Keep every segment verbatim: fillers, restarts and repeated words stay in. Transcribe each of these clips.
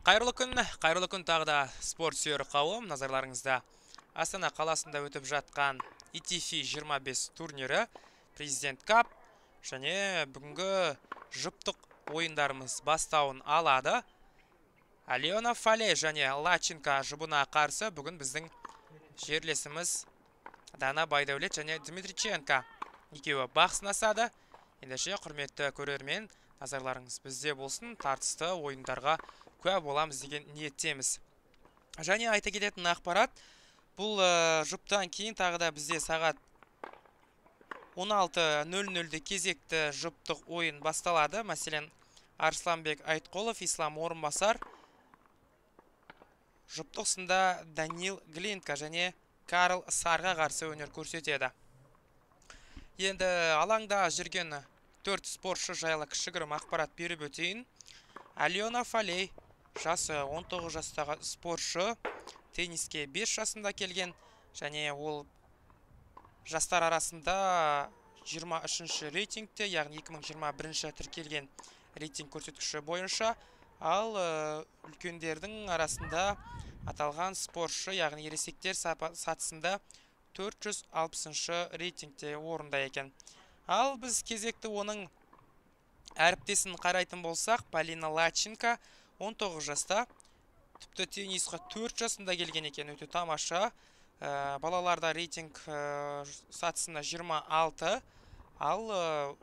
Қайырлы күн, қайырлы күн тағы да спорт сүйер қауым. Назарларыңызда Астана қаласында өтіп жатқан и ти эф жиырма бес турнирі, Президент Кап және бүгінгі жұптық ойындарымыз бастауын алады. Алена Фале және Лаченко жұбына қарсы бүгін біздің жерлесіміз Дана Байдәулет және Дмитриченко екеуі бақ сынасады. Ендеше құрметті көрермен, назарларыңыз бізде болсын, тартысты ойындарға куә боламыз деген ниеттеміз. Және айта кететін ақпарат, бұл жұптан кейін тағы да бізде сағат он алты нөл нөлде кезекті жұптық ойын басталады. Мәселен, Арсланбек Айтқолов, Ислам Орынбасар, жұптық сында Данил Глинка және Карл Сарға қарсы өнер көрсетеді. Енді алаңда жүрген төрт спортшы жайлы кішігірім ақпарат беріп өтейін. Алена Фале, жасы он тоғыз жастағы спортшы, тенниске бес жасында келген, және ол жастар арасында жиырма үшінші рейтингте, яғни екі мың жиырма бірінші тіркелген рейтинг көрсеткіші бойынша, ал үлкендердің арасында аталған спортшы, яғни ересектер сатысында төрт жүз алпысыншы рейтингте орында екен. Ал біз кезекті оның әріптесін қарайтын болсақ, Полина Лаченко он тоғыз жаста, тіпті теннисқа төрт жасында келген екен, өте тамаша. Балаларда рейтинг сатысында жиырма алты, ал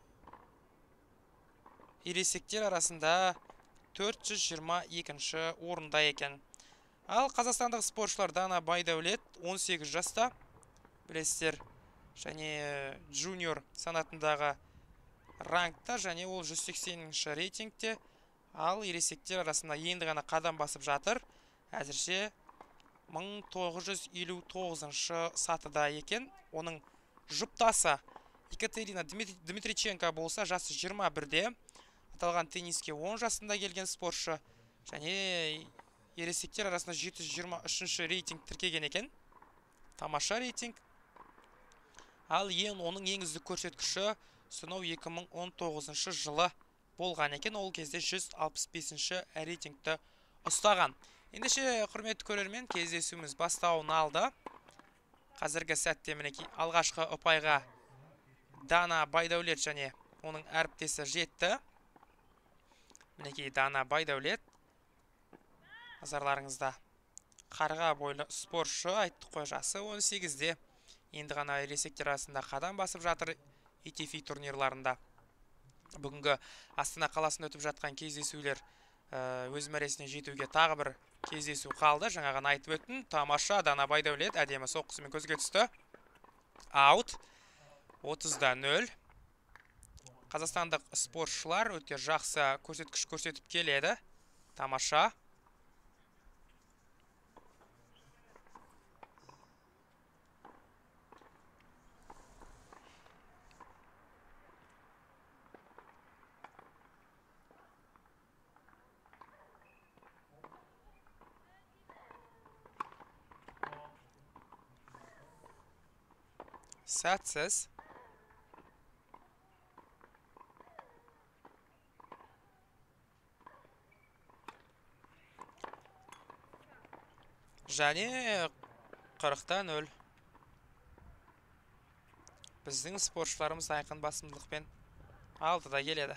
ересектер арасында төрт жүз жиырма екінші орында екен. Ал қазақстандық спортшылар Дана Байдәулет он сегіз жаста, білесіздер, және джуниор санатындағы рангта, және ол жүз сексенінші рейтингте, ал ересектер арасында енді ғана қадам басып жатыр. Әзірше мың тоғыз жүз елу тоғызыншы сатыда екен. Оның жұптасы Екатерина Дмитриченко болса, жасы жиырма бірде, аталған тенниске он жасында келген спортшы, және ересектер арасында жеті жүз жиырма үшінші рейтинг тіркеген екен. Тамаша рейтинг. Ал ең оның ең үздік көрсеткіші сонау екі мың он тоғызыншы жылы болған екен. Ол кезде жүз алпыс бесінші рейтингті ұстаған. Ендеше құрметті көрермен, кездесуіміз бастауын алды. Қазіргі сәтте мінекей алғашқы ұпайға Дана Байдәулет және оның әріптесі жетті. Мінекей Дана Байдәулет. Назарларыңызда қарға бойлы спортшы, айттық қой, жасы он сегізде. Енді ғана ересектер арасында қадам басып жатыр и ти эф турнирларында. Бүгінгі Астана қаласында өтіп жатқан кездесулер өз мәресіне жетуге тағы бір кездесу қалды. Жаңаған айтып өттім. Тамаша, Дана Байдәулет әдемі соққысымен көзге түсті. Аут. отызда нөл. Қазақстандық спортшылар өте жақсы көрсеткіш көрсетіп келеді. Тамаша. Сәтсіз. Және қырықта нөл. Біздің спортшыларымыз айқын басымдылықпен алдыда келеді.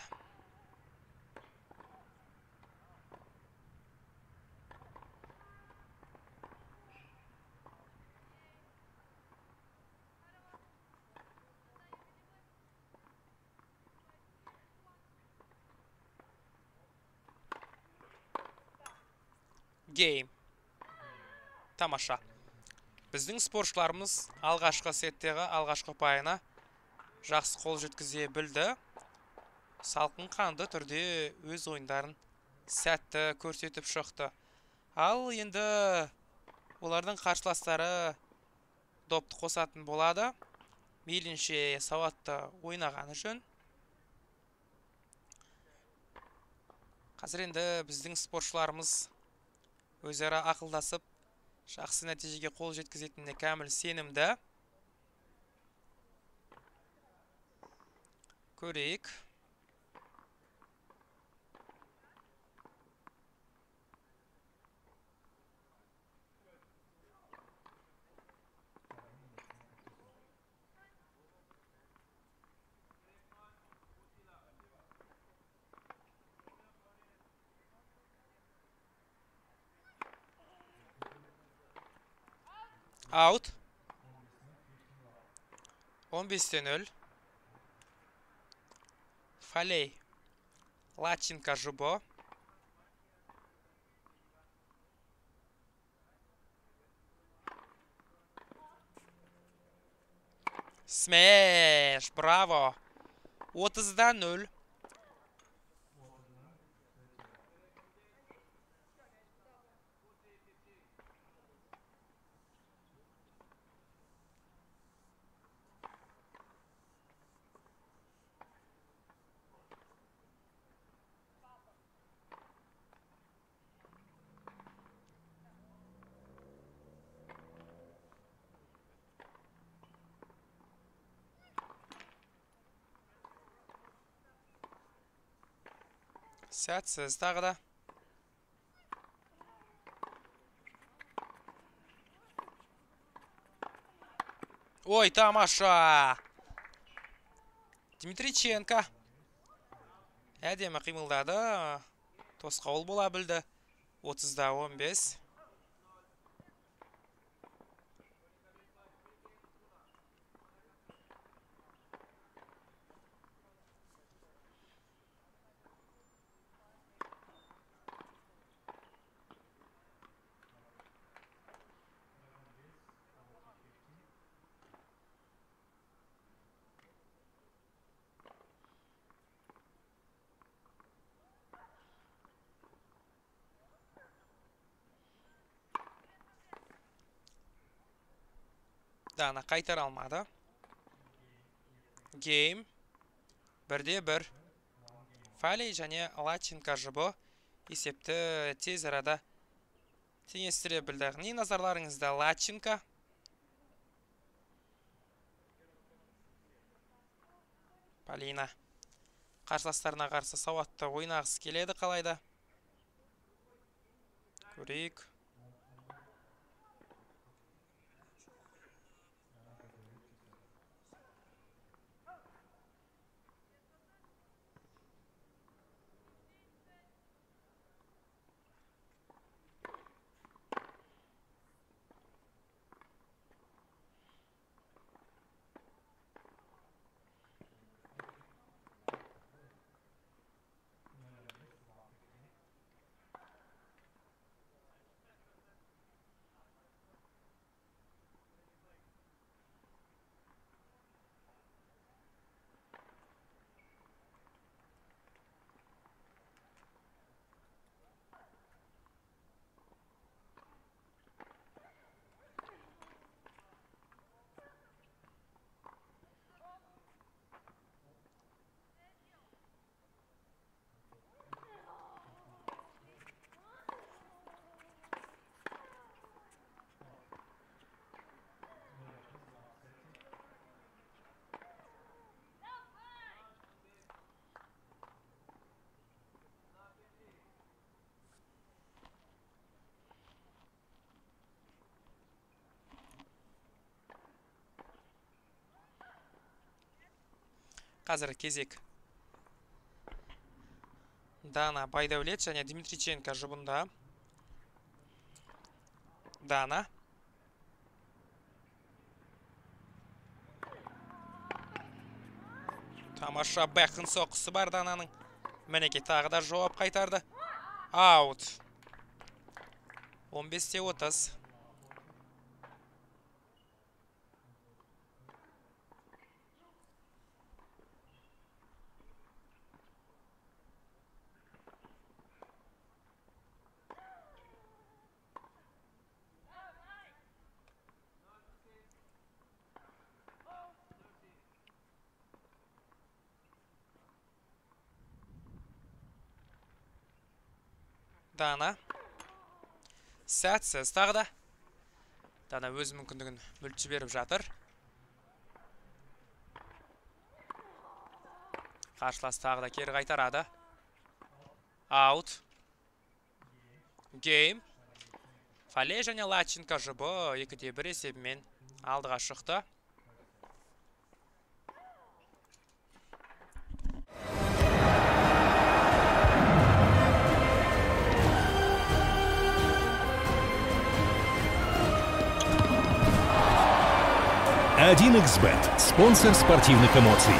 Гейм. Тамаша. Біздің спортшыларымыз алғашқы сеттегі алғашқы ұпайына жақсы қол жеткізе білді. Салқын қанды түрде өз ойындарын сәтті көрсетіп шықты. Ал енді олардың қарсыластары допты қосатын болады. Мейлінше сауатты ойнағаны жөн. Қазір енді біздің спортшыларымыз өзара ақылдасып, жақсы нәтижеге қол жеткізетініне кәміл сенімді. Көрейік. Out. он бесте нөл. Фалей. Лаченко Жубо. Смеш. Браво. отызда нөл. Сәтсіз тағы да. Ой, тамаша! Дмитриченко. Әдемі қимылдады. Тосқауыл бола білді. отызда он бес. Дана қайтар алмады. Гейм. бірде бір. Фалей және Лаченко Жубо есепті тез арада теңестіре білді. Не назарларыңызда Лаченко. Полина. Қарсыластарына қарсы сауатты ойнағысы келеді қалайда. Көрейік. Қазір кезек. Дана Байдәулет және Дмитриченко жұбында. Дана. Тамаша бәқін соққысы бар Дананың. Мінеке тағы да жауап қайтарды. Аут. он бесте отыз. Дана. Сәтсіз тағы да. Дана өз мүмкіндігін мүлт жіберіп жатыр. Қарсылас тағы да кері қайтарады. Аут. Гейм. Фалей және Лаченко Жубо екіде бір есебімен алдыға шықты. один икс бет. Спонсор спортивных эмоций.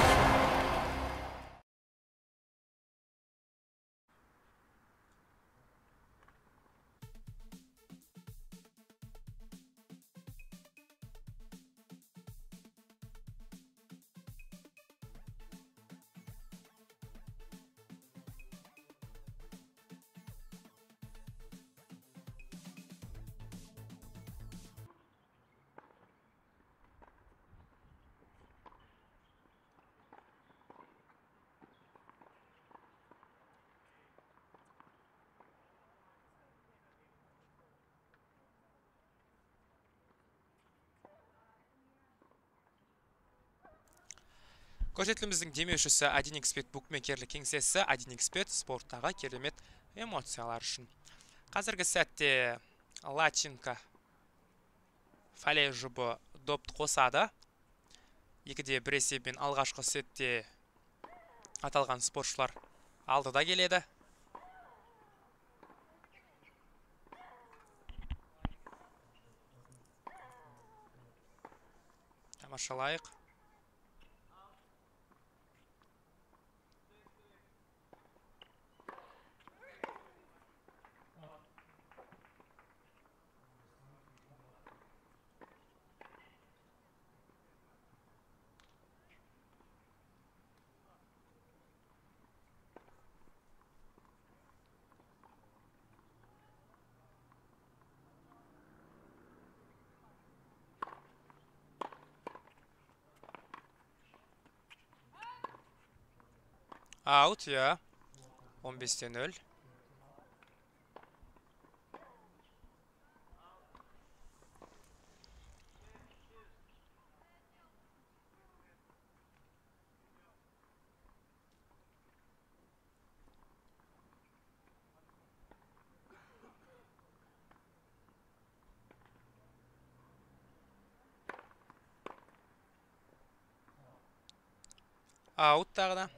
Көрсетіліміздің демеушісі один икс бет букмекерлік кеңсесі один икс бет спорттағы керемет эмоциялар үшін. Қазіргі сәтте Лаченко Фалей жұбы допты қосады. Екіде бір есебімен алғашқы сетте аталған спортшылар алдыда келеді. Тамашалайық. Аут, я. он бесте нөл. Аут тағы да.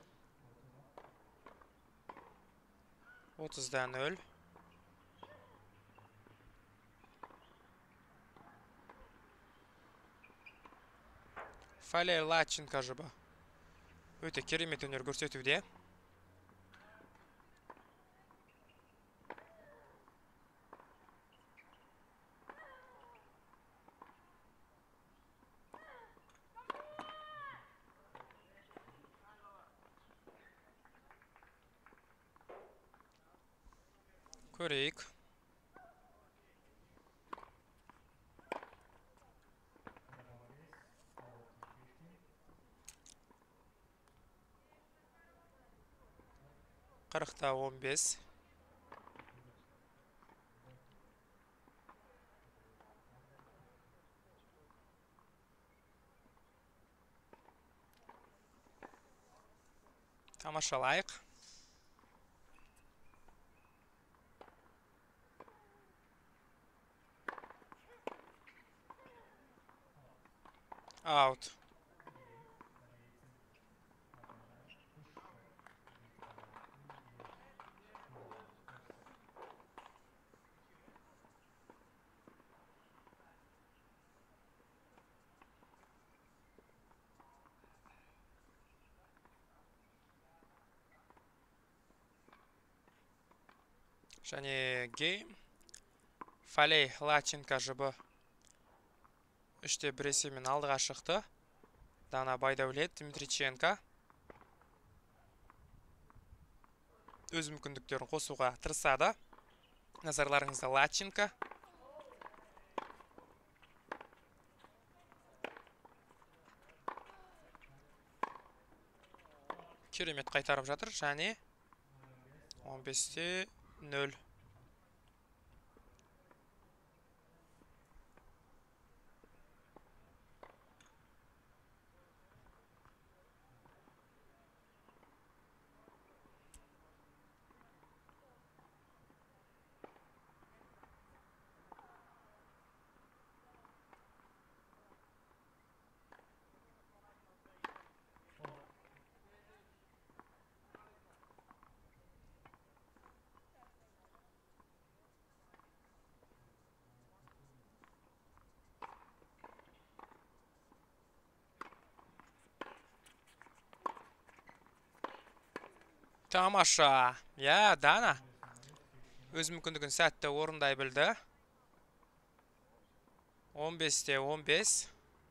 отызда нөл. Фалей Лаченко жұбы өте керемет өнер көрсетуде. Көрейік. қырықта он бес. Тамашалайық. Аут. Және гейм. Фалей Лаченко жұбы үште бір есебімен алдыға шықты. Дана Байдәулет, Дмитриченко өз мүмкіндіктерін қосуға тырысады. Назарларыңызда Лаченко. Керемет қайтарып жатыр. Және он бесте нөл. Тамаша. Я, Дана. Өз мүмкіндігін сәтті орындай білді. он бесте он бес.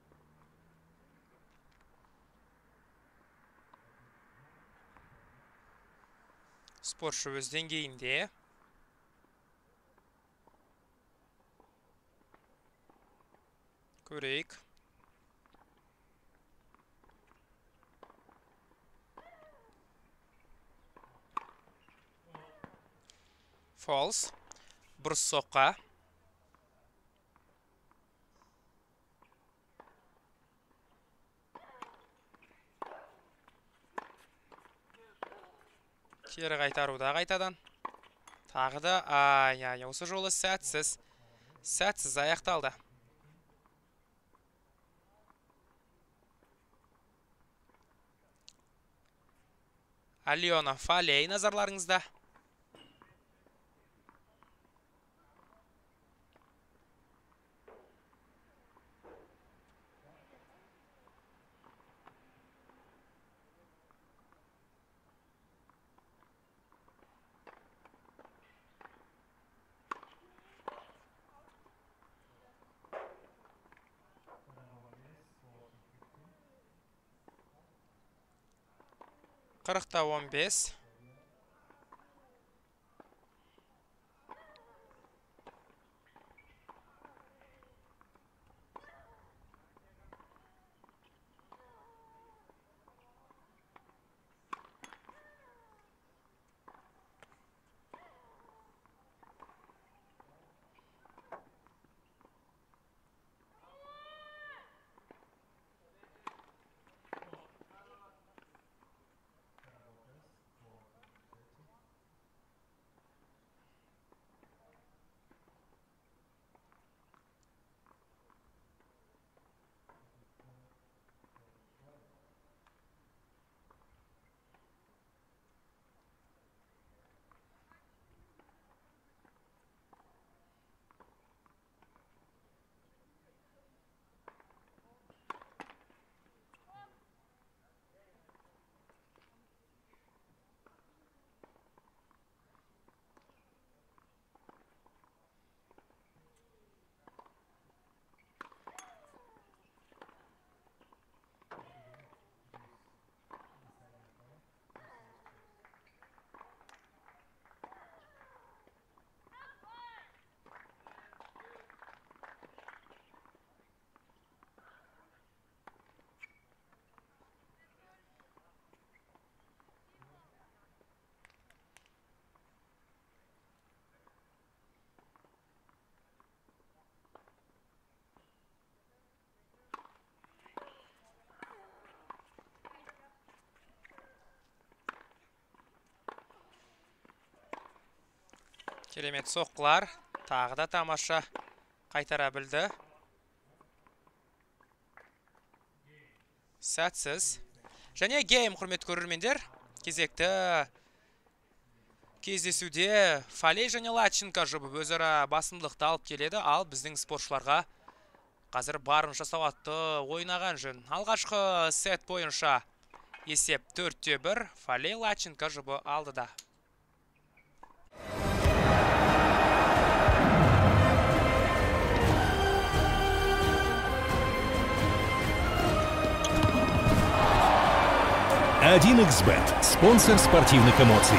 Спортшы өз деңгейінде. Көрейік. False. Бұрыс соққа. Кері қайтаруда қайтадан. Тағы да, ай-ай, осы жолы сәтсіз. Сәтсіз аяқталды. Алена Фалей назарларыңызда. қырықта он бес. Керемет соққылар. Тағы да тамаша қайтара білді. Сәтсіз. Және гейм, құрметті көрермендер. Кезекті кездесуде Фалей және Лаченко жұбы өзара басымдықты алып келеді. Ал біздің спортшыларға қазір барынша сауатты ойнаған жөн. Алғашқы сет бойынша есеп төртте бір. Фалей Лаченко жұбы алдыда. один икс бет. Спонсор спортивных эмоций.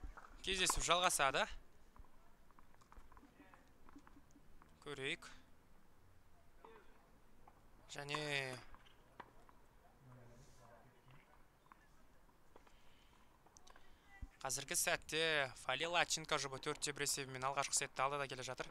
Кездесу жалғасады. Көрейік. Және қазіргі сәтте Фалей Лаченко жұбы төртте бір есебімен алғашқы сетті алды да келе жатыр.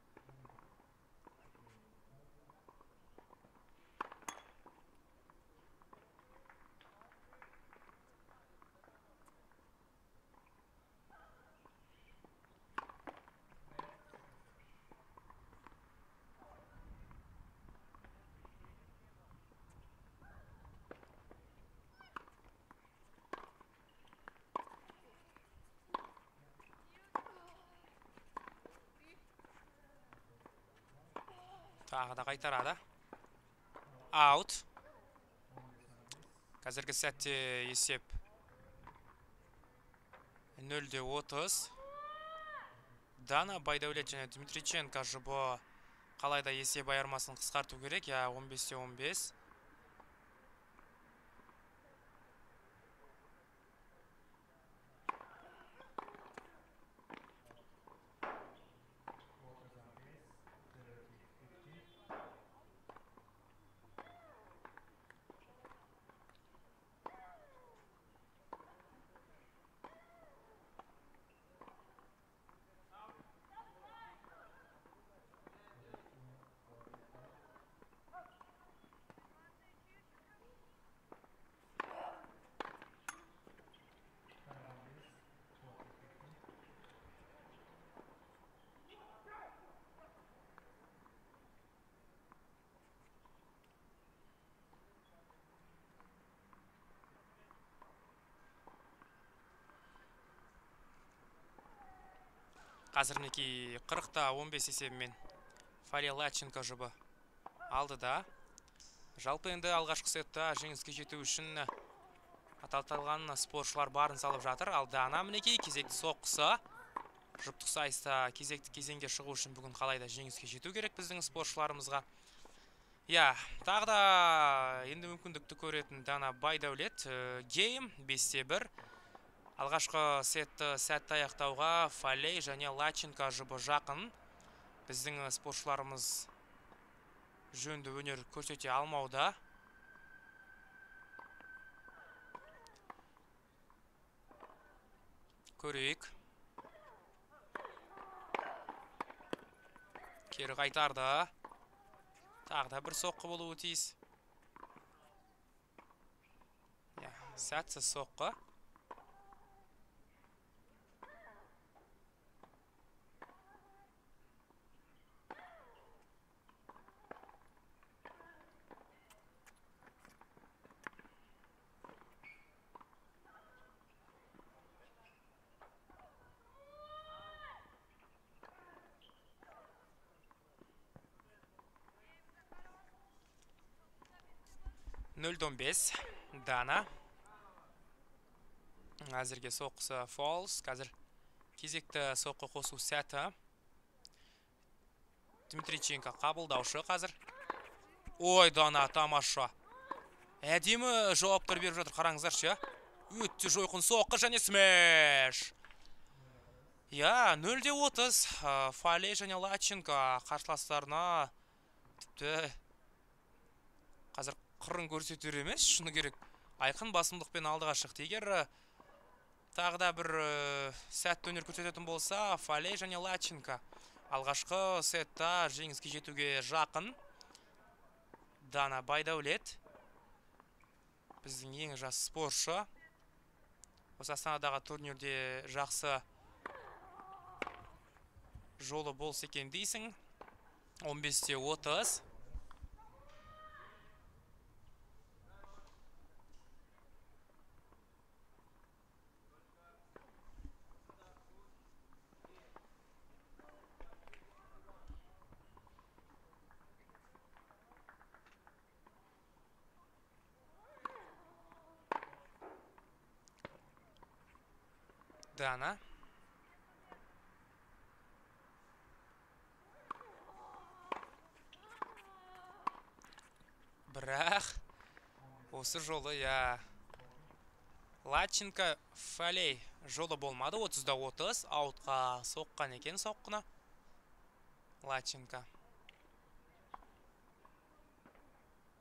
Тағы да қайтарады. Аут. Қазіргі сәтте есеп нөлде отыз. Дана Байдәулет және Дмитриченко жұбы қалайда есеп айырмасын қысқарту керек, я он бесте он бес. Қазір мінекей қырықта он бес есебімен Фалей Лаченко жұбы алды да. Жалпы енді алғашқы сетті жеңіске жету үшін аталған спортшылар барын салып жатыр. Ал Дана мінекей кезекті соққысы. Жұптық сайыста кезекті кезеңге шығу үшін бүгін қалайда жеңіске жету керек біздің спортшыларымызға. Я, тағы да енді мүмкіндікті көретін Дана Байдәулет. Гейм бесте бір. Алғашқы сетті сәтті аяқтауға Фалей және Лаченко жұбы жақын. Біздің спортшыларымыз жөнді өнер көрсете алмауда. Көрейік. Кері қайтарды. Тағы да бір соққы болуы тиіс. Сәтсіз соққы. нөлде он бес. Дана. Әзірге соққысы фолс. Қазір кезекті соққы қосу сәті. Дмитриченко қабылдаушы қазір. Ой, Дана, тамаша. Әдемі жауаптар беріп жатыр, қараңыздаршы. Өтті жойқын соққы және смеш. Я, нөлде отыз. Фалей және Лаченко қарсыластарына тіпті қазір қырын көрсетер емес, шыны керек. Айқын басымдықпен алдыға шықты. Егер тағы да бір сәтті өнер көрсететін болса, Фалей және Лаченко алғашқы сетта жеңіске жетуге жақын. Дана Байдәулет біздің ең жас спортшы. Осы Астанадағы турнирде жақсы жолы болса екен дейсің. он бесте отыз. Дана. Бірақ осы жолы, я, Лаченко Фалей жолы болмады. отызда отыз. Аутқа соққан екен соққына. Лаченко.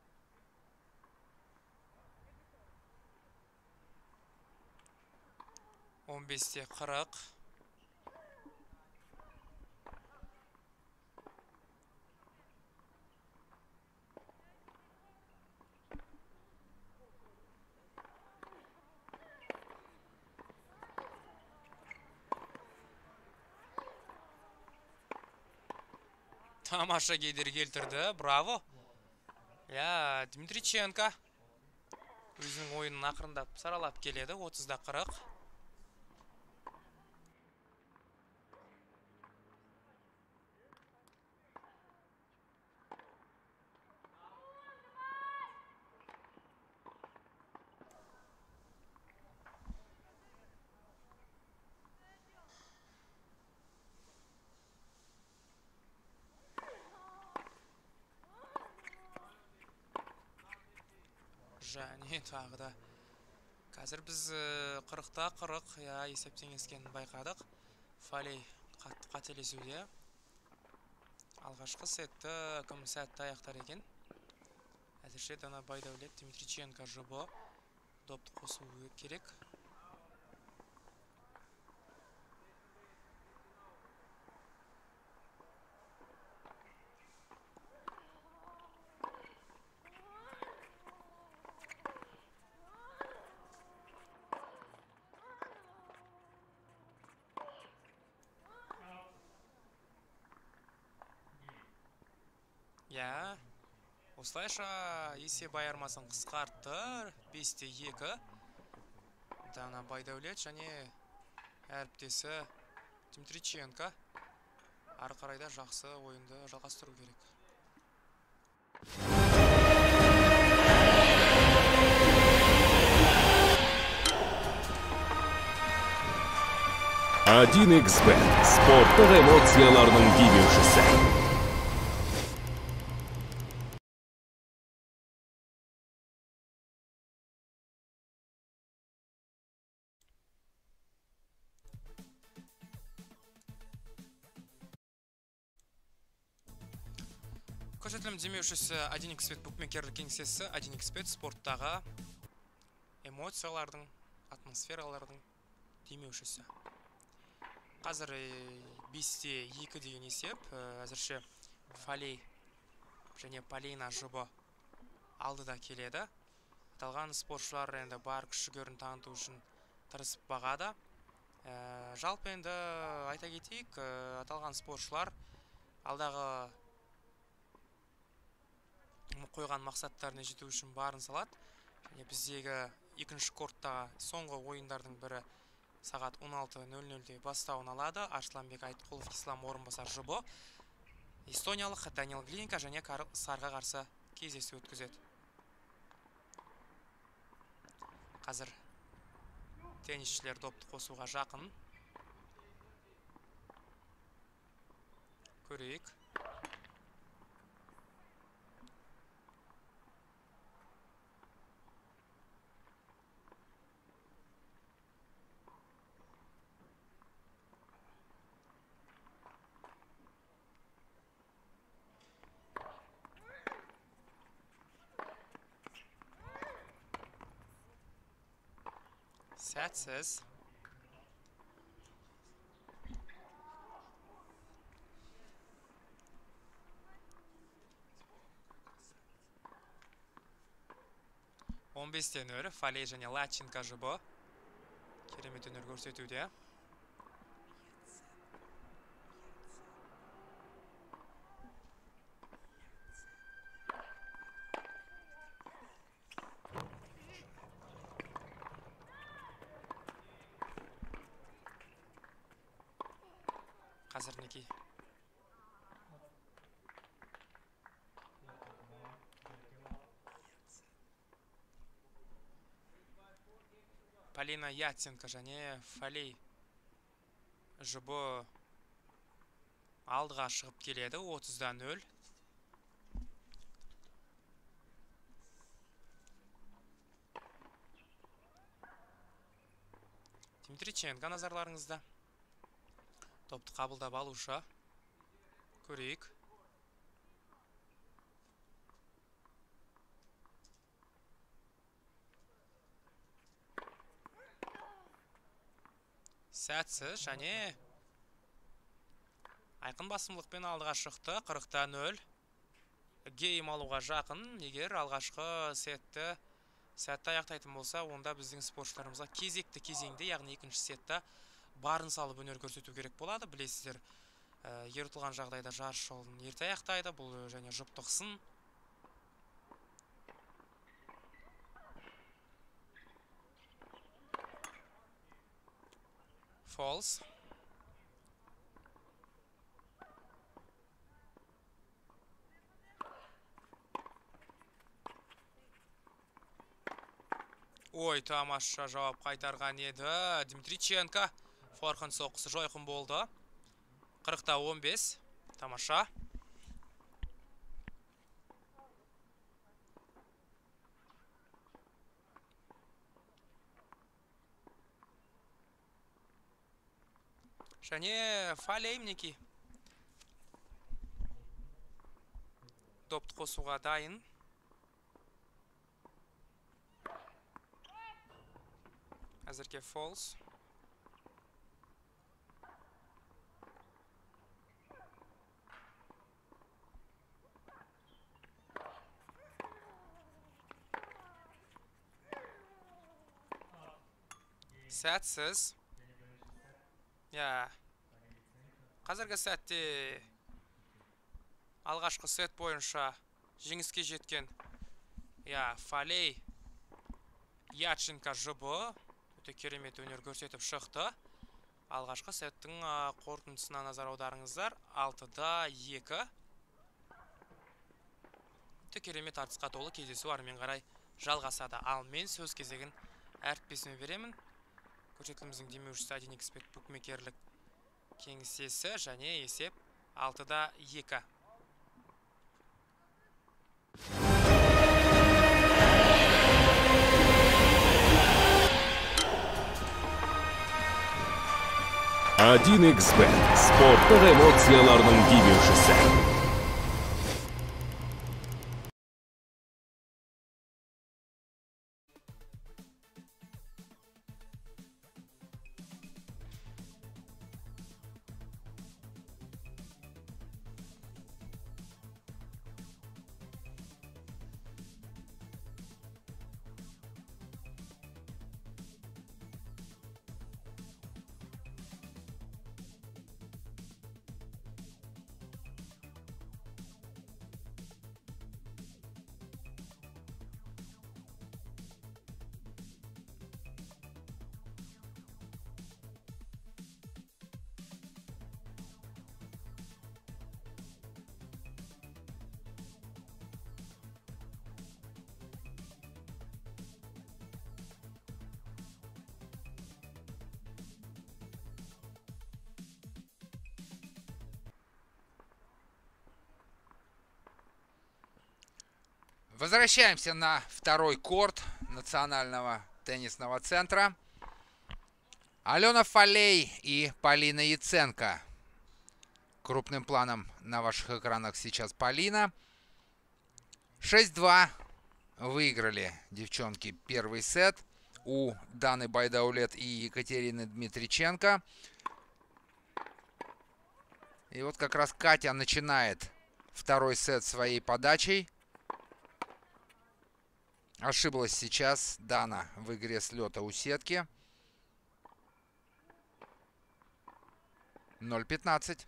он бесте қырық. Тамаша кедергі келтірді. Браво. Я, Дмитриченко өзінің ойынын ақырындап саралап келеді. отызда қырық. Және тағы да қазір біз қырықта қырық есептеңескенін байқадық. Фалей қатты қателесуде. Алғашқы сетті кім сәтті аяқтар екен. Әзірше Дана Байдәулет, Дмитриченко жұбы допты қосу керек. Я, осылайша есеп айырмасын қысқартты. бесте екі. Дана Байдәулет және әріптесі Дмитриченко ары қарайда жақсы ойынды жалғастыру керек. один икс бет. Спорттық эмоцияларының демеушісі. Көрсетілім демеушісі один икс бет букмекерлік кеңсесі. один икс бет спорттағы эмоциялардың, атмосфералардың демеушісі. Қазір бесте екі деген есеп. Әзірше Фалей және Полина жұбы алдыда келеді. Аталған спортшылар енді бар күш-жүгерін таныту үшін тырысып бағады. Жалпы енді айта кетейік, аталған спортшылар алдағы қойған мақсаттарына жету үшін барын салады. Және біздегі екінші корттағы соңғы ойындардың бірі сағат он алты нөл нөлде бастауын алады. Арсланбек Айтқұлов, Ислам Орынбасар жұбы эстониялық Даниэл Глинка және Сарға қарсы кездесу өткізеді. Қазір теннисшілер допты қосуға жақын. Көрейік. Сәтсіз. он бесте нөл Фалей және Лаченко жұбы керемет өнер көрсетуде. Қазір неке. Полина Яценко және Фалей жұбы алдыға шығып келеді. отызда нөл. Дмитриченко назарларыңызда. Топты қабылдап алушы. Көрейік. Сәтсіз, және айқын басымдылықпен алдыға шықты. қырықта нөл. Гейм алуға жақын. Егер алғашқы сетті сәтті аяқтайтын болса, онда біздің спортшыларымызға кезекті кезеңде, яғни екінші сетті барын салып өнер көрсету керек болады. Білесіздер, ертілған жағдайда жарыс жолын ерте аяқтайды. Бұл және жұптық сын. False. Ой, тамаша жауап қайтарған еді. Дмитриченко. Форханд соққысы жойқын болды. қырықта он бес. Тамаша. Және Фалей мінекей. Допты қосуға дайын. Әзірге false. Сәтсіз. Я. Қазіргі сәтте алғашқы сет бойынша жеңіске жеткен Я, Фалей Яченко жұбы өте керемет өнер көрсетіп шықты. Алғашқы сеттің қорытындысына назар аударыңыздар. алтыда екі. Өте керемет тартысқа толы кездесу әрмен қарай жалғасады. Ал мен сөз кезегін әріптесіме беремін. Көрсетіліміздің демеушісі Аденикспет букмекерлік кеңсесі және есеп алтыда екі. один икс бет. Спорттық эмоциялардың демеушісі. Возвращаемся на второй корт национального теннисного центра. Алена Фалей и Полина Яценко. Крупным планом на ваших экранах сейчас Полина. шесть-два выиграли девчонки первый сет у Даны Байдаулет и Екатерины Дмитриченко. И вот как раз Катя начинает второй сет своей подачей. Ошиблась сейчас Дана в игре с лёта у сетки. ноль пятнадцать.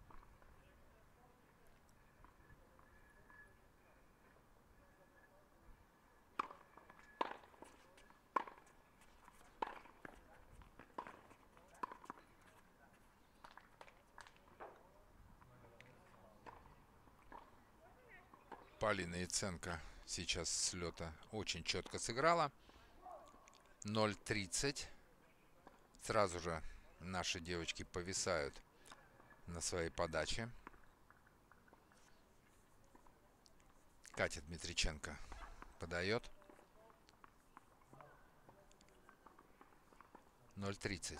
Полина Яценко сейчас с лёта очень четко сыграла. ноль тридцать. Сразу же наши девочки повисают на своей подаче. Катя Дмитриченко подает. ноль тридцать.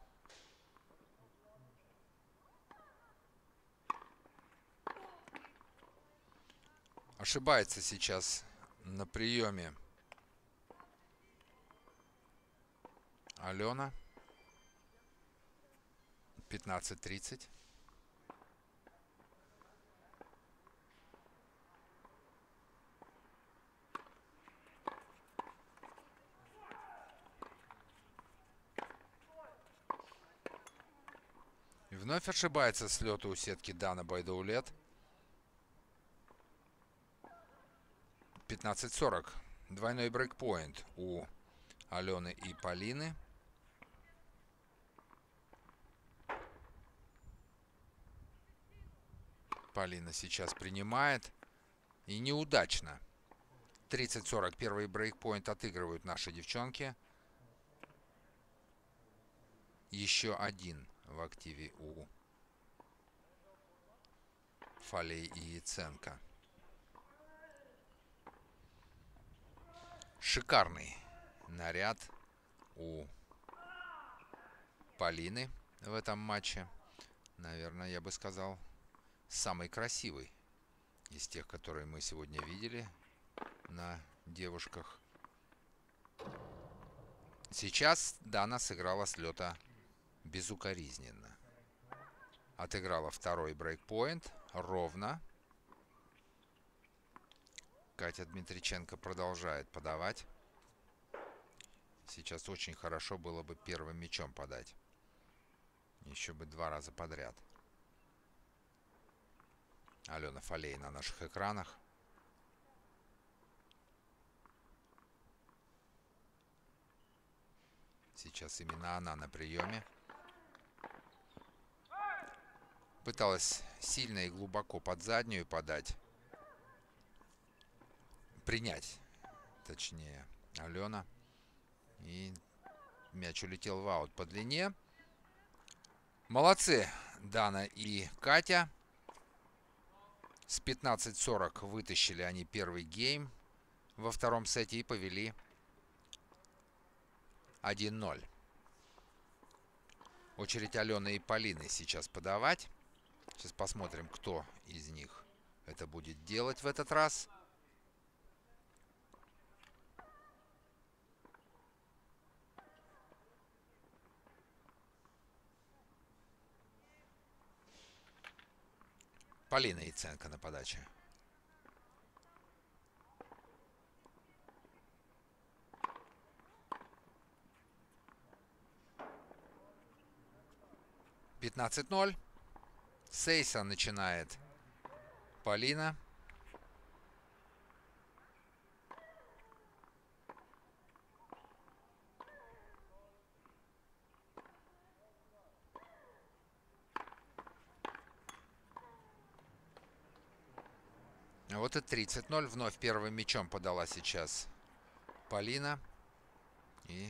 Ошибается сейчас на приеме Алена. пятнадцать тридцать. И вновь ошибается с лета у сетки Дана Байдаулет. пятнадцать сорок. Двойной брейкпоинт у Алены и Полины. Полина сейчас принимает. И неудачно. тридцать сорок. Первый брейкпоинт отыгрывают наши девчонки. Еще один в активе у Фалей и Яценко. Шикарный наряд у Полины в этом матче. Наверное, я бы сказал, самый красивый из тех, которые мы сегодня видели на девушках. Сейчас Дана сыграла с лета безукоризненно. Отыграла второй брейкпоинт ровно. Катя Дмитриченко продолжает подавать. Сейчас очень хорошо было бы первым мячом подать. Еще бы два раза подряд. Алена Фалей на наших экранах. Сейчас именно она на приеме. Пыталась сильно и глубоко под заднюю подать. Принять, точнее, Алена. И мяч улетел в аут по длине. Молодцы Дана и Катя. С пятнадцать сорок вытащили они первый гейм во втором сете и повели один ноль. Очередь Алены и Полины сейчас подавать. Сейчас посмотрим, кто из них это будет делать в этот раз. Полина Яценко на подаче. пятнадцать ноль. Сейса начинает Полина. Вот и тридцать ноль. Вновь первым мячом подала сейчас Полина. И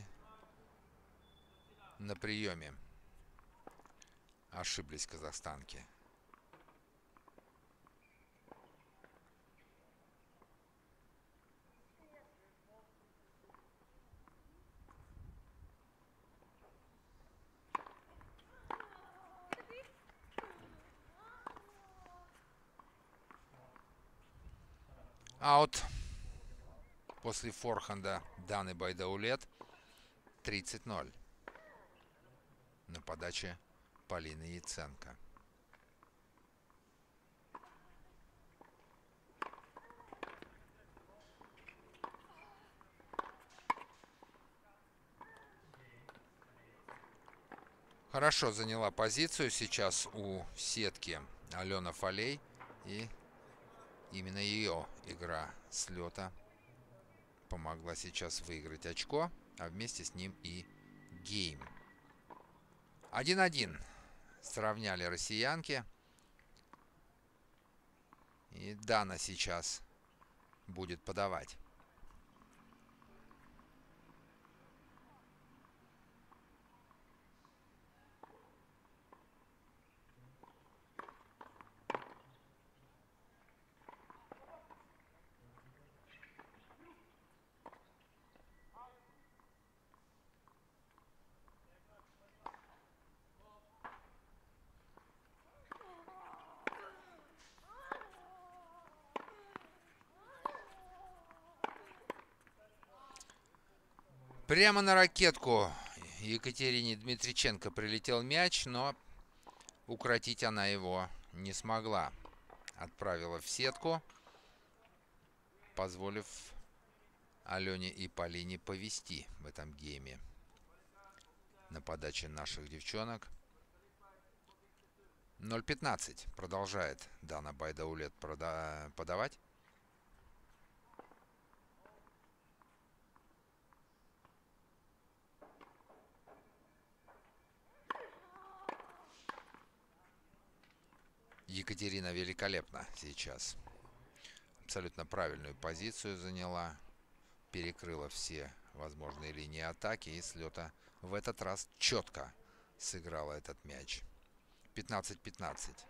на приеме ошиблись казахстанки. Аут после форхенда Даны Байдаулет. тридцать ноль. На подаче Полины Яценко. Хорошо заняла позицию сейчас у сетки Алена Фалей. И именно ее игра с лета помогла сейчас выиграть очко, а вместе с ним и гейм. один один сравняли россиянки. И Дана сейчас будет подавать. Прямо на ракетку Екатерине Дмитриченко прилетел мяч, но укротить она его не смогла. Отправила в сетку, позволив Алене и Полине повести в этом гейме. На подаче наших девчонок. ноль пятнадцать. Продолжает Дана Байдаулет подавать. Екатерина великолепно сейчас. Абсолютно правильную позицию заняла. Перекрыла все возможные линии атаки. И с лета в этот раз четко сыграла этот мяч. пятнадцать пятнадцать.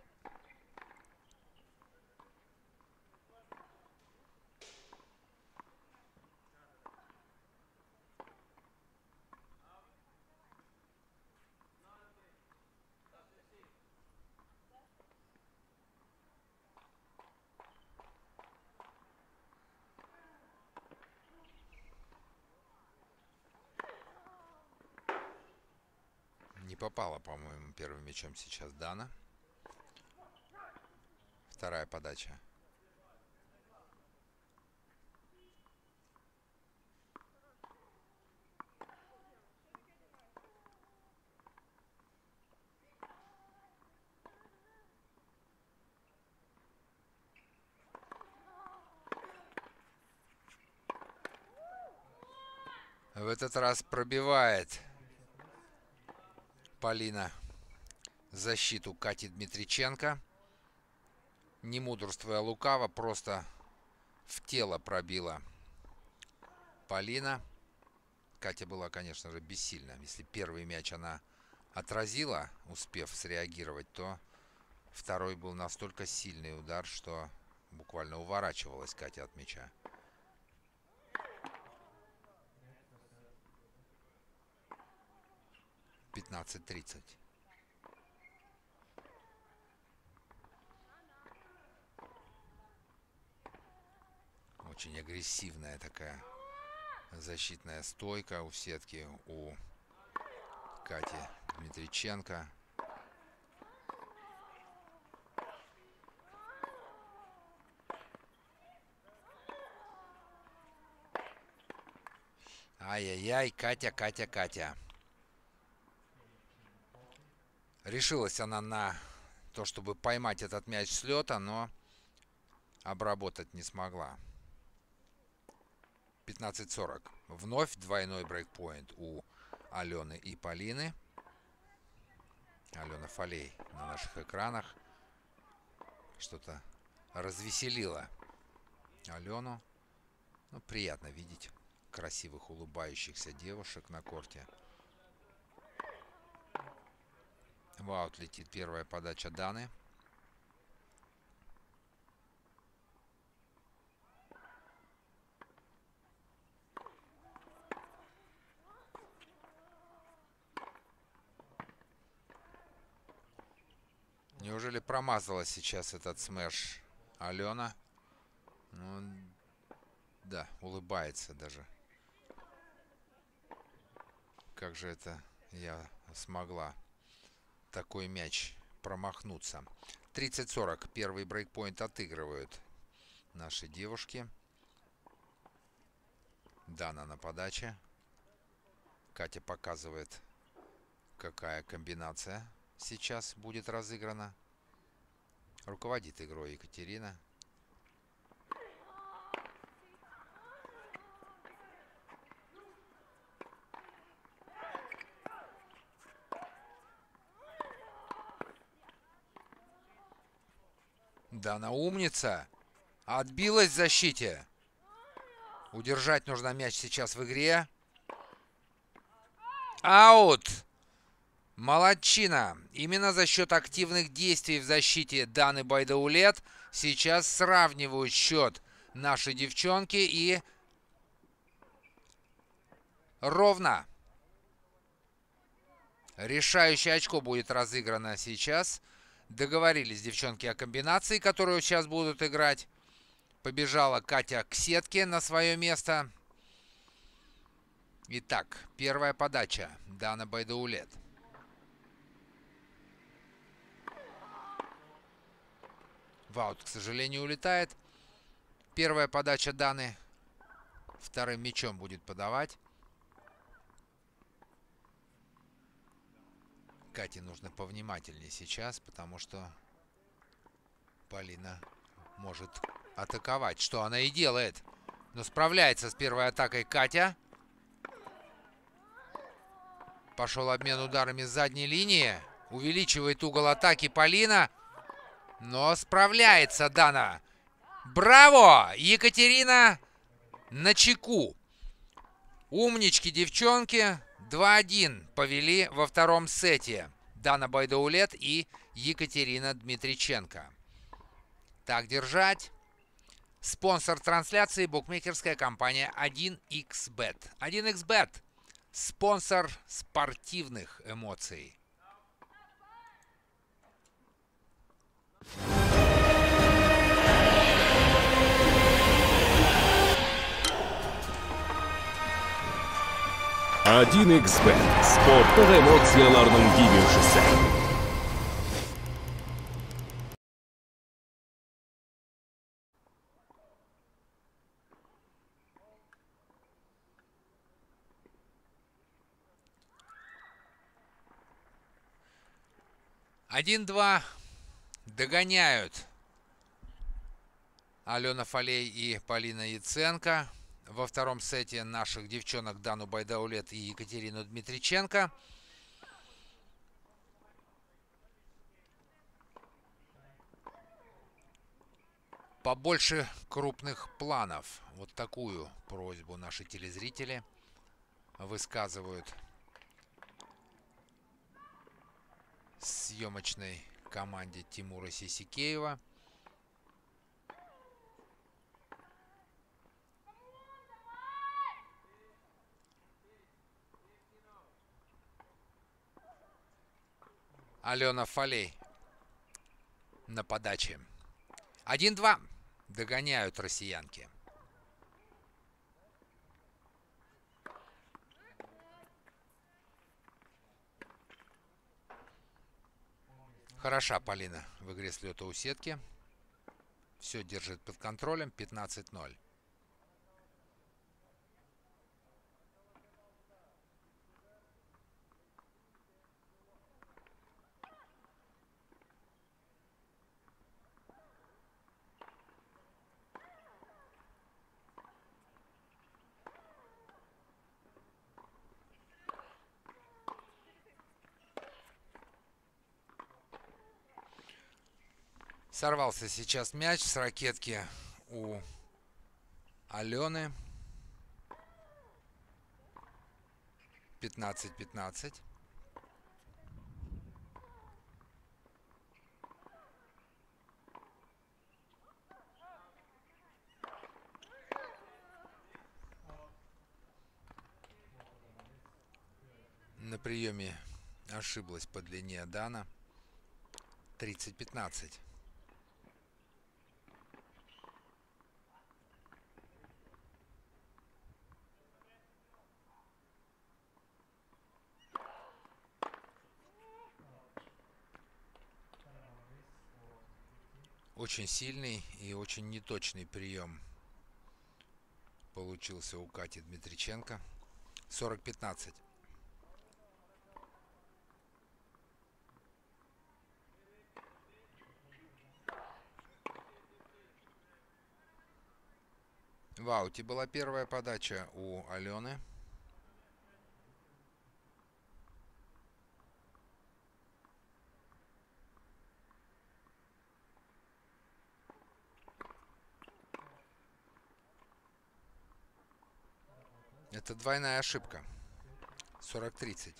Не попала, по-моему, первым мячом сейчас Дана. Вторая подача. В этот раз пробивает Полина защиту Кати Дмитриченко. Не мудрствуя лукаво, просто в тело пробила Полина. Катя была, конечно же, бессильна. Если первый мяч она отразила, успев среагировать, то второй был настолько сильный удар, что буквально уворачивалась Катя от мяча. пятнадцать тридцать. Очень агрессивная такая защитная стойка у сетки у Кати Дмитриченко. Ай-яй-яй, Катя, Катя, Катя. Решилась она на то, чтобы поймать этот мяч с лета, но обработать не смогла. пятнадцать сорок. Вновь двойной брейкпоинт у Алены и Полины. Алена Фалей на наших экранах. Что-то развеселило Алену. Ну, приятно видеть красивых улыбающихся девушек на корте. В аут летит первая подача Даны. Неужели промазала сейчас этот смеш Алена? Ну, да, улыбается даже. Как же это я смогла такой мяч промахнуться. тридцать сорок. Первый брейкпоинт отыгрывают наши девушки. Дана на подаче. Катя показывает, какая комбинация сейчас будет разыграна. Руководит игрой Екатерина. Дана умница. Отбилась в защите. Удержать нужно мяч сейчас в игре. Аут. Молодчина. Именно за счет активных действий в защите Даны Байдаулет сейчас сравнивают счет наши девчонки. И ровно. Решающее очко будет разыграно сейчас. Договорились девчонки о комбинации, которую сейчас будут играть. Побежала Катя к сетке на свое место. Итак, первая подача. Дана Байдаулет. В аут, к сожалению, улетает. Первая подача Даны. Вторым мячом будет подавать. Кате нужно повнимательнее сейчас, потому что Полина может атаковать, что она и делает. Но справляется с первой атакой Катя. Пошел обмен ударами с задней линии. Увеличивает угол атаки Полина. Но справляется Дана. Браво! Екатерина на чеку. Умнички, девчонки. два один повели во втором сете. Дана Байдаулет и Екатерина Дмитриченко. Так держать. Спонсор трансляции — букмекерская компания один икс бет. один икс бет. Спонсор спортивных эмоций. один икс бет. Спорттық эмоциялардың демеушісі. один-два. Догоняют Алена Фалей и Полина Яценко. Во втором сете наших девчонок Дану Байдаулет и Екатерину Дмитриченко. Побольше крупных планов. Вот такую просьбу наши телезрители высказывают съемочной команде Тимура Сисикеева. Алена Фалей на подаче. один-два. Догоняют россиянки. Хороша Полина в игре с лета у сетки. Все держит под контролем. пятнадцать ноль. Сорвался сейчас мяч с ракетки у Алены. пятнадцать пятнадцать. На приеме ошиблась по длине Дана. тридцать пятнадцать. Очень сильный и очень неточный прием получился у Кати Дмитриченко. сорок пятнадцать. В ауте была первая подача у Алены. Это двойная ошибка. сорок тридцать.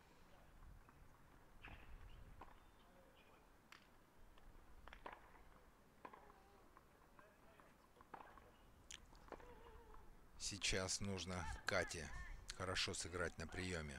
Сейчас нужно Кате хорошо сыграть на приеме.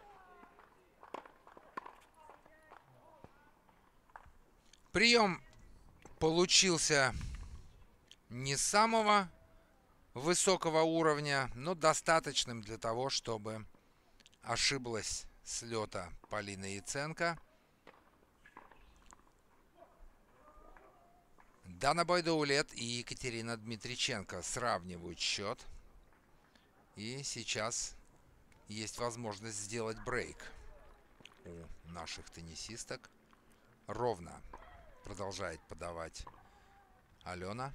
Прием получился не самого высокого уровня, но достаточным для того, чтобы ошиблась с лета Полина Яценко. Дана Байдаулет и Екатерина Дмитриченко сравнивают счет. И сейчас есть возможность сделать брейк у наших теннисисток. Ровно продолжает подавать Алена.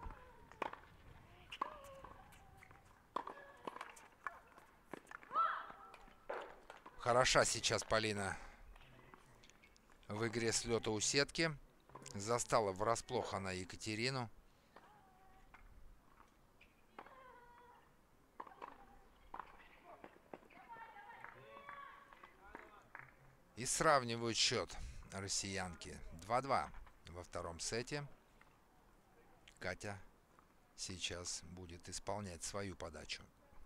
Хороша сейчас Полина в игре с лёта у сетки. Застала врасплох она Екатерину. И сравнивают счет россиянки два-два во втором сете. Катя сейчас будет исполнять свою подачу.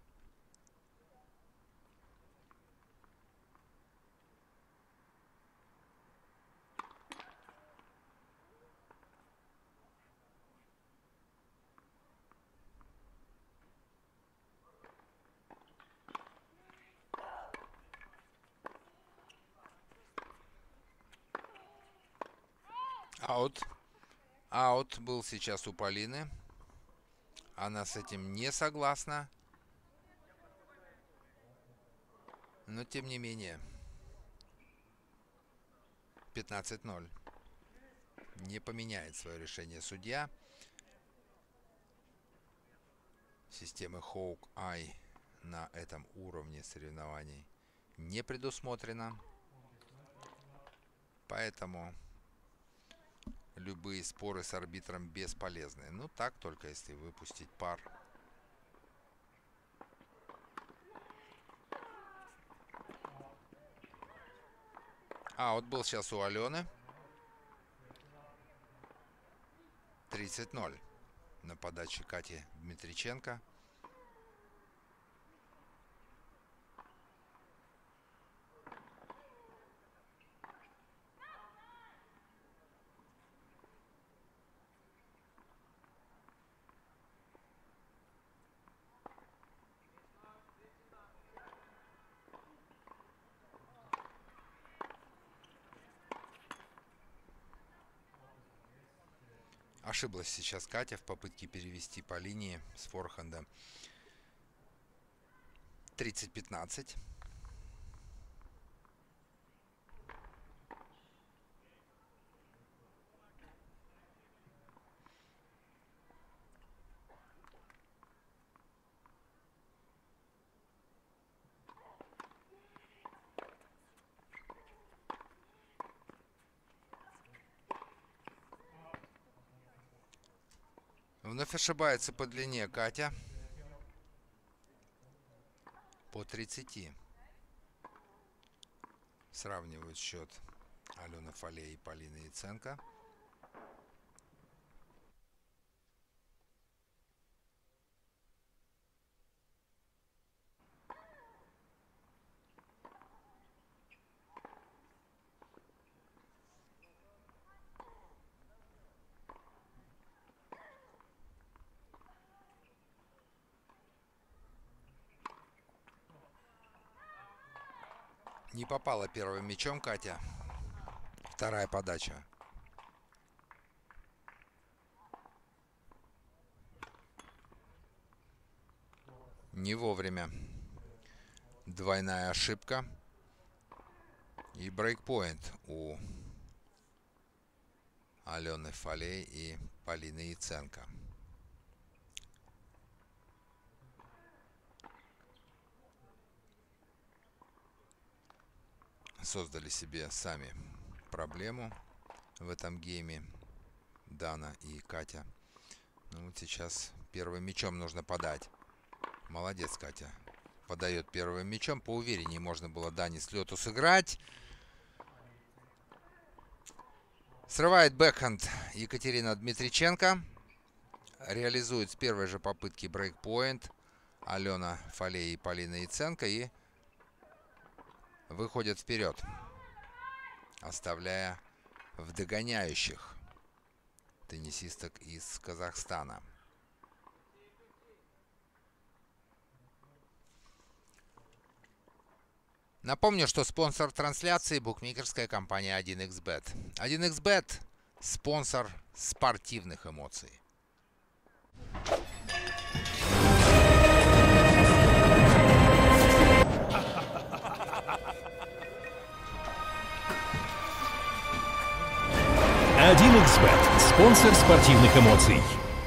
Аут. Аут был сейчас у Полины. Она с этим не согласна. Но тем не менее. пятнадцать ноль. Не поменяет свое решение судья. Системы Hawk-Eye на этом уровне соревнований не предусмотрено. Поэтому любые споры с арбитром бесполезны. Ну так, только если выпустить пар. А, вот был сейчас у Алены. тридцать ноль на подаче Кати Дмитриченко. Ошиблась сейчас Катя в попытке перевести по линии с форхенда. тридцать пятнадцать. Вновь ошибается по длине Катя. По тридцати. Сравнивают счет Алена Фалей и Полина Яценко. Не попала первым мячом Катя. Вторая подача. Не вовремя. Двойная ошибка. И брейкпоинт у Алены Фалей и Полины Яценко. Создали себе сами проблему в этом гейме Дана и Катя. Ну вот сейчас первым мячом нужно подать. Молодец, Катя. Подает первым мячом. Поувереннее можно было Дане с лету сыграть. Срывает бэкхенд Екатерина Дмитриченко. Реализует с первой же попытки брейкпоинт Алена Фалей и Полина Яценко. И выходят вперед, оставляя в догоняющих теннисисток из Казахстана. Напомню, что спонсор трансляции — букмекерская компания один икс бет. один икс бет спонсор спортивных эмоций. один икс бет, спонсор спортивных эмоций.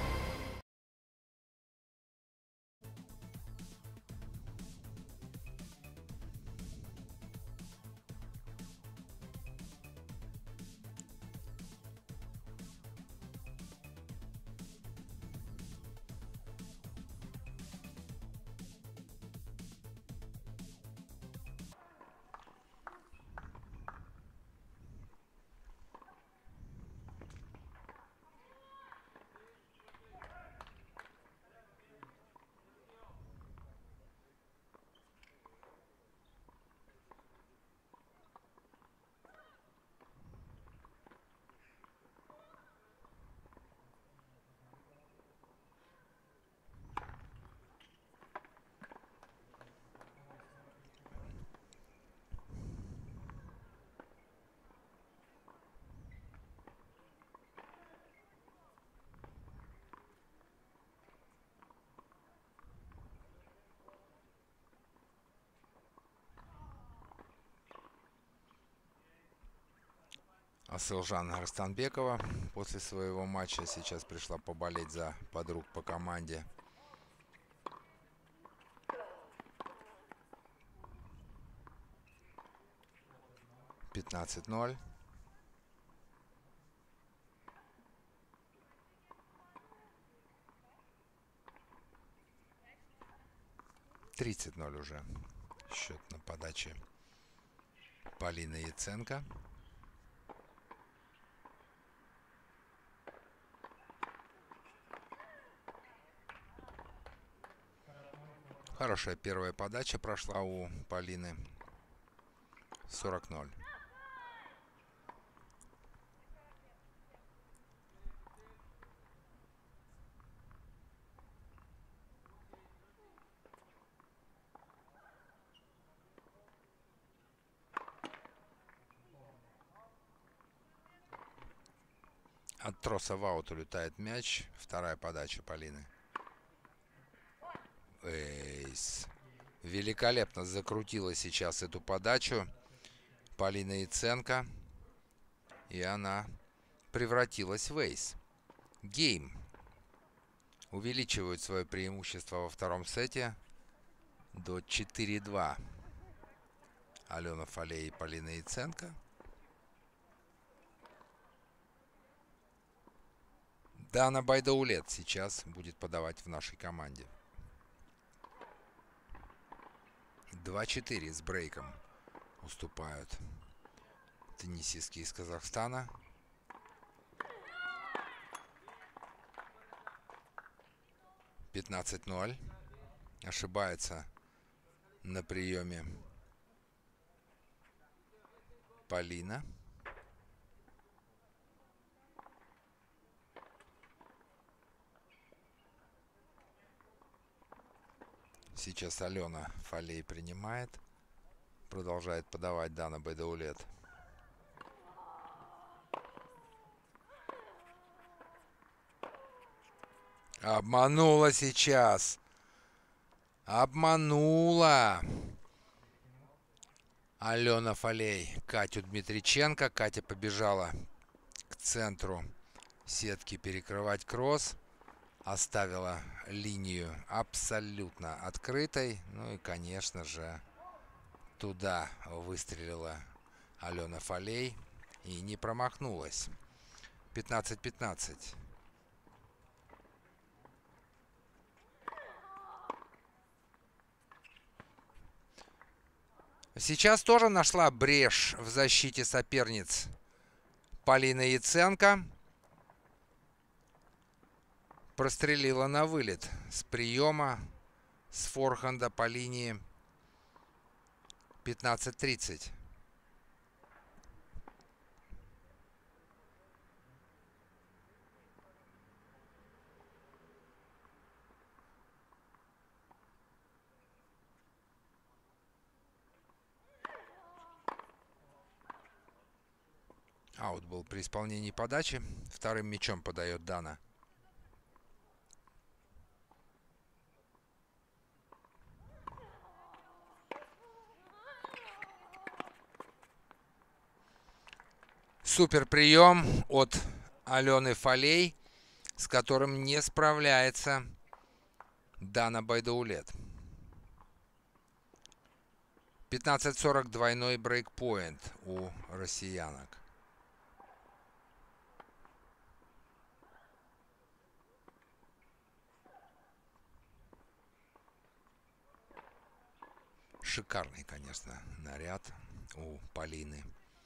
Асылжан Арстанбекова после своего матча сейчас пришла поболеть за подруг по команде. пятнадцать ноль. тридцать ноль уже счет на подаче Полины Яценко. Хорошая первая подача прошла у Полины. сорок ноль. От троса в аут улетает мяч. Вторая подача Полины. Эйс. Великолепно закрутила сейчас эту подачу Полина Яценко. И она превратилась в эйс. Гейм. Увеличивают свое преимущество во втором сете до четыре два. Алена Фалей и Полина Яценко. Дана Байдаулет сейчас будет подавать в нашей команде. два четыре с брейком уступают теннисистки из Казахстана. пятнадцать ноль. Ошибается на приеме Полина. Сейчас Алена Фалей принимает. Продолжает подавать Дана Байдаулет. Обманула сейчас. Обманула. Алена Фалей Катю Дмитриченко. Катя побежала к центру сетки перекрывать кросс. Оставила линию абсолютно открытой. Ну и, конечно же, туда выстрелила Алена Фалей и не промахнулась. пятнадцать пятнадцать. Сейчас тоже нашла брешь в защите соперниц Полина Яценко. Прострелила на вылет с приема, с форхенда по линии. пятнадцать тридцать. Аут был при исполнении подачи. Вторым мячом подает Дана. Супер прием от Алены Фалей, с которым не справляется Дана Байдаулет. пятнадцать сорок, двойной брейкпоинт у россиянок. Шикарный, конечно, наряд у Полины.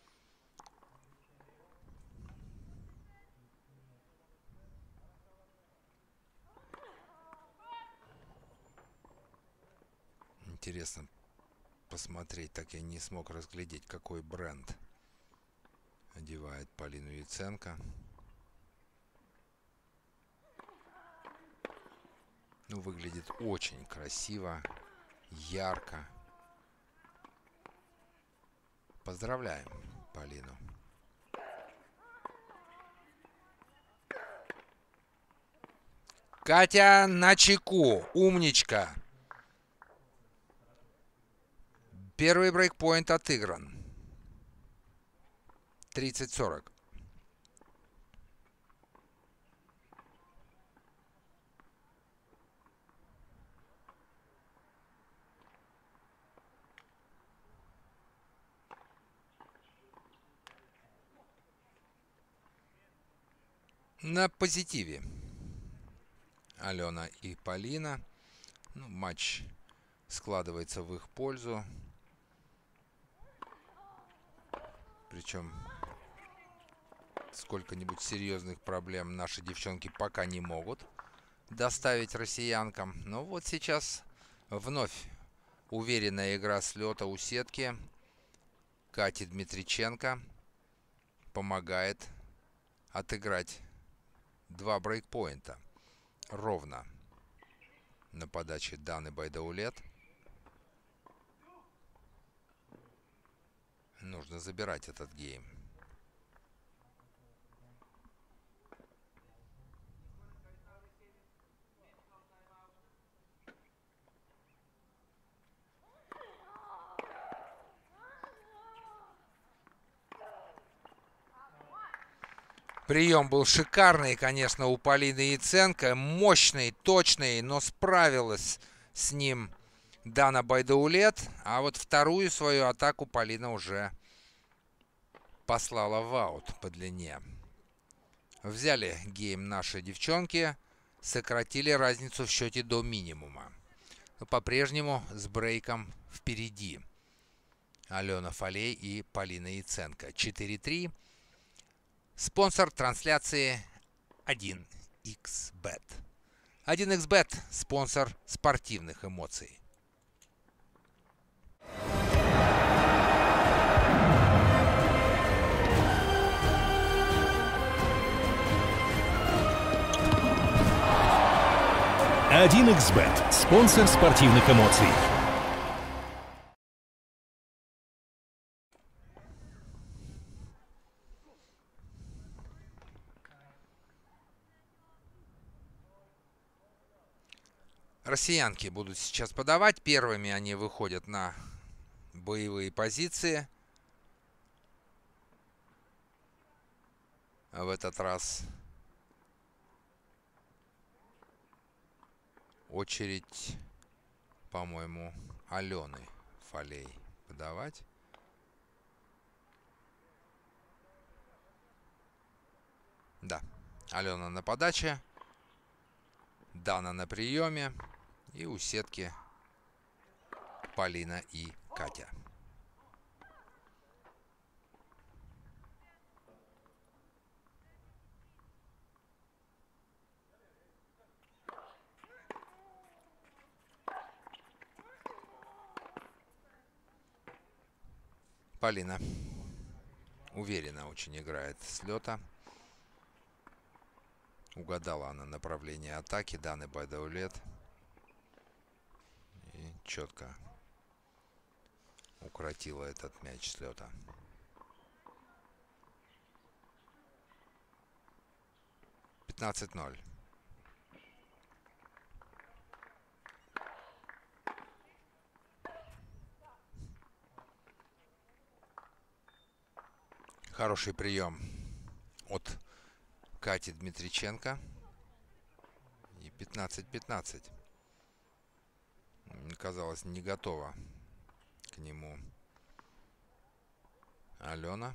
Интересно посмотреть, так я не смог разглядеть, какой бренд одевает Полину Яценко. Ну, выглядит очень красиво, ярко. Поздравляем Полину. Катя на чеку, умничка. Первый брейкпоинт отыгран. тридцать сорок. На позитиве Алена и Полина. Ну, матч складывается в их пользу. Причем сколько-нибудь серьезных проблем наши девчонки пока не могут доставить россиянкам. Но вот сейчас вновь уверенная игра с лета у сетки. Кати Дмитриченко помогает отыграть два брейкпоинта ровно на подаче Даны Байдаулет. Нужно забирать этот гейм. Прием был шикарный, конечно, у Полины Яценко. Мощный, точный, но справилась с ним Дана Байдаулет. А вот вторую свою атаку Полина уже послала в аут по длине. Взяли гейм наши девчонки. Сократили разницу в счете до минимума. Но по-прежнему с брейком впереди Алена Фалей и Полина Яценко. четыре три. Спонсор трансляции один икс бет. один икс бет – спонсор спортивных эмоций. один икс бет – спонсор спортивных эмоций. Россиянки будут сейчас подавать. Первыми они выходят на боевые позиции. А в этот раз очередь, по-моему, Алены Фалей подавать. Да, Алена на подаче. Дана на приеме. И у сетки Полина и Катя. Полина уверенно очень играет с лета. Угадала она направление атаки Даны Байдаулет. И четко укротила этот мяч с лета. пятнадцать ноль. Хороший прием от Кати Дмитриченко. И пятнадцать пятнадцать. Казалось, не готова к нему Алена.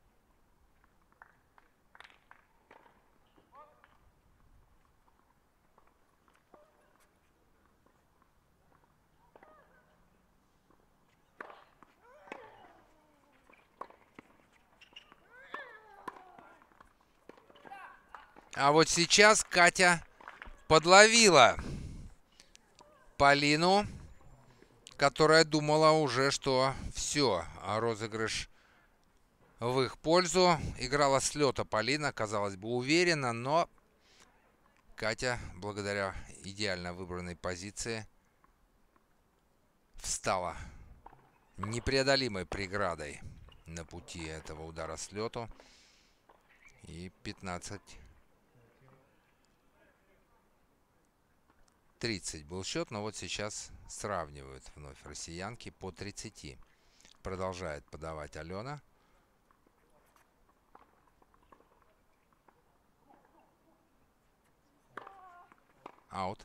А вот сейчас Катя подловила Полину, которая думала уже, что все, а розыгрыш в их пользу. Играла с лета Полина, казалось бы, уверенно, но Катя, благодаря идеально выбранной позиции, встала непреодолимой преградой на пути этого удара с лету. И пятнадцать тридцать был счет, но вот сейчас сравнивают вновь россиянки по тридцати. Продолжает подавать Алена. Аут.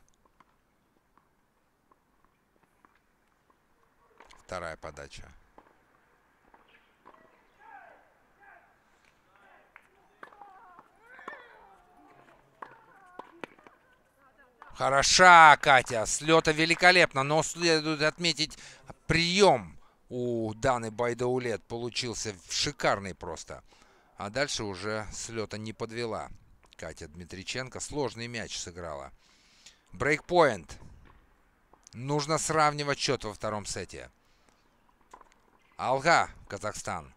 Вторая подача. Хороша Катя, с лета великолепно, но следует отметить прием у Даны Байдаулет получился шикарный просто. А дальше уже с лета не подвела Катя Дмитриченко, сложный мяч сыграла. Брейкпоинт. Нужно сравнивать счет во втором сете. Алга, Казахстан.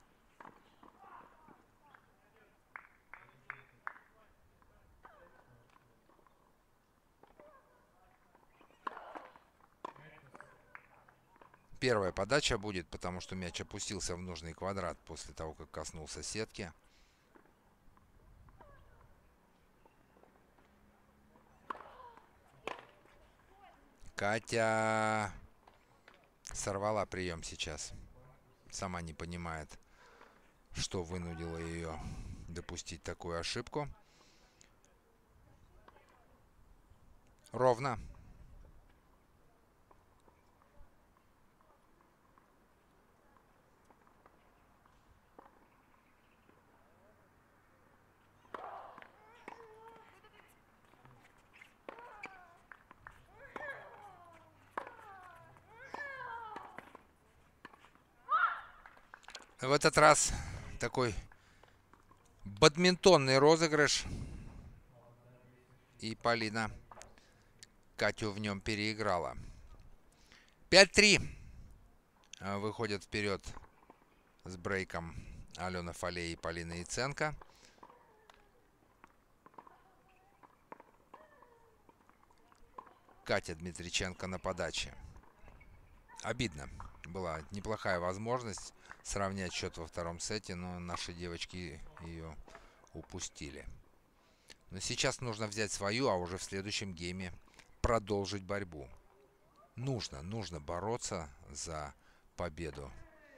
Первая подача будет, потому что мяч опустился в нужный квадрат после того, как коснулся сетки. Катя сорвала прием сейчас. Сама не понимает, что вынудило ее допустить такую ошибку. Ровно. В этот раз такой бадминтонный розыгрыш. И Полина Катю в нем переиграла. пять три. Выходят вперед с брейком Алена Фалей и Полина Яценко. Катя Дмитриченко на подаче. Обидно. Была неплохая возможность сравнять счет во втором сете, но наши девочки ее упустили. Но сейчас нужно взять свою, а уже в следующем гейме продолжить борьбу. Нужно, нужно бороться за победу.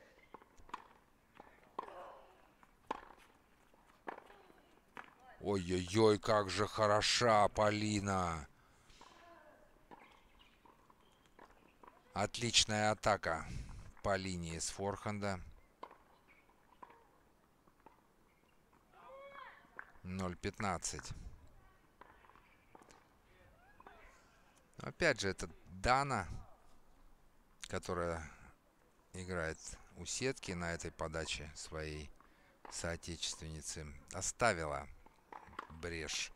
Ой-ой-ой, как же хороша Полина! Отличная атака по линии с форхенда. ноль пятнадцать. Опять же, это Дана, которая играет у сетки на этой подаче своей соотечественницы, оставила брешь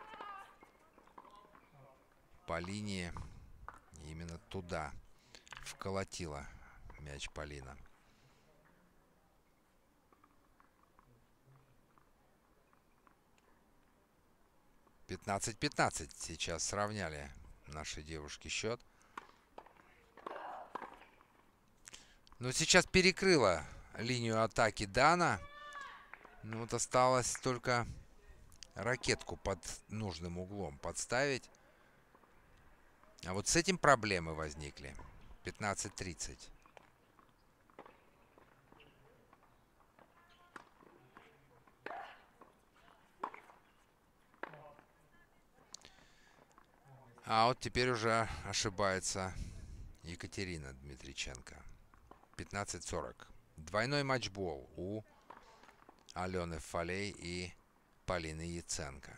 по линии. И именно туда вколотила мяч Полина. пятнадцать пятнадцать. Сейчас сравняли наши девушки счет. Но сейчас перекрыла линию атаки Дана. Ну вот осталось только ракетку под нужным углом подставить. А вот с этим проблемы возникли. пятнадцать тридцать. А вот теперь уже ошибается Екатерина Дмитриченко. пятнадцать сорок. Двойной матчбол у Алены Фалей и Полины Яценко.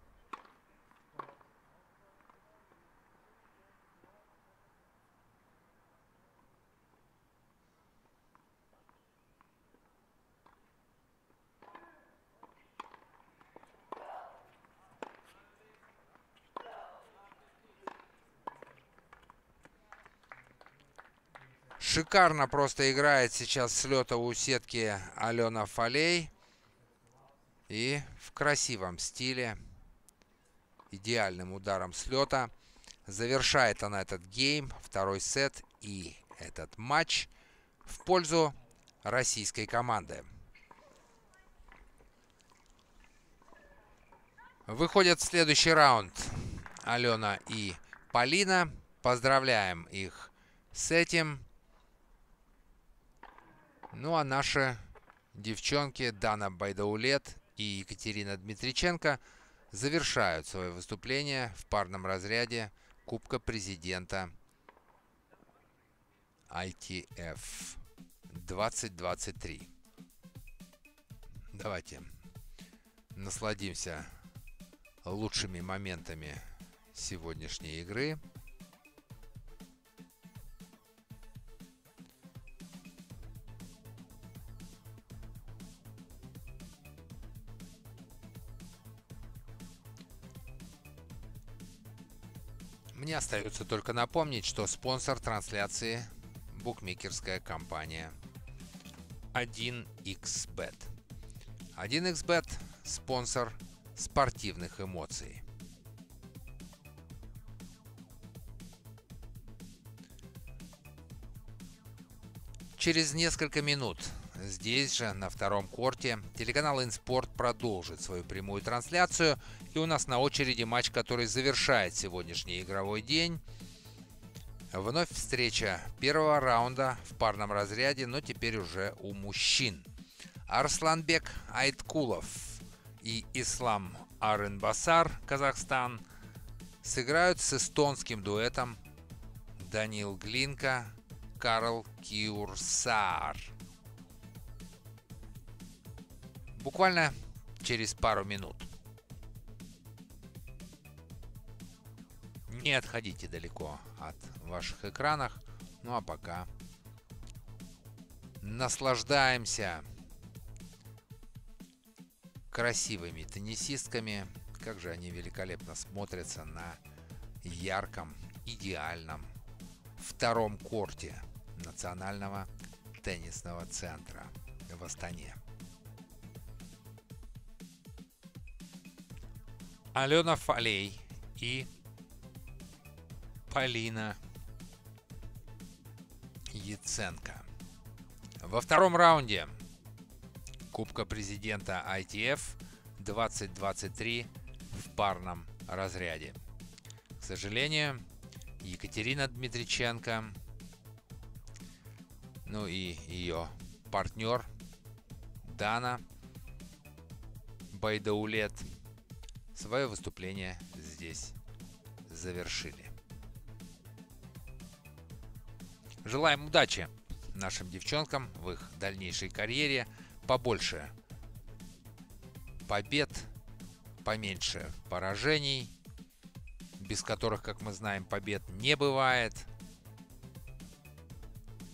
Шикарно просто играет сейчас с лета у сетки Алена Фалей. И в красивом стиле, идеальным ударом с лета, завершает она этот гейм, второй сет и этот матч в пользу российской команды. Выходят в следующий раунд Алена и Полина. Поздравляем их с этим. Ну а наши девчонки Дана Байдаулет и Екатерина Дмитриченко завершают свое выступление в парном разряде Кубка Президента ай ти эф двадцать двадцать три. Давайте насладимся лучшими моментами сегодняшней игры. Мне остается только напомнить, что спонсор трансляции – букмекерская компания один икс бет. один икс бет – спонсор спортивных эмоций. Через несколько минут здесь же, на втором корте, телеканал Инспорт продолжит свою прямую трансляцию. И у нас на очереди матч, который завершает сегодняшний игровой день. Вновь встреча первого раунда в парном разряде, но теперь уже у мужчин. Арсланбек Айткулов и Ислам Арынбасар, Казахстан, сыграют с эстонским дуэтом Данил Глинка, Карл Киурсаар. Буквально через пару минут. Не отходите далеко от ваших экранов. Ну а пока наслаждаемся красивыми теннисистками. Как же они великолепно смотрятся на ярком, идеальном втором корте Национального теннисного центра в Астане. Алена Фалей и Полина Яценко. Во втором раунде Кубка Президента ай ти эф двадцать двадцать три в парном разряде. К сожалению, Екатерина Дмитриченко, ну и ее партнер Дана Байдаулет свое выступление здесь завершили. Желаем удачи нашим девчонкам в их дальнейшей карьере. Побольше побед, поменьше поражений, без которых, как мы знаем, побед не бывает.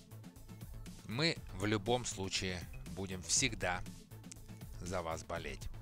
Мы в любом случае будем всегда за вас болеть.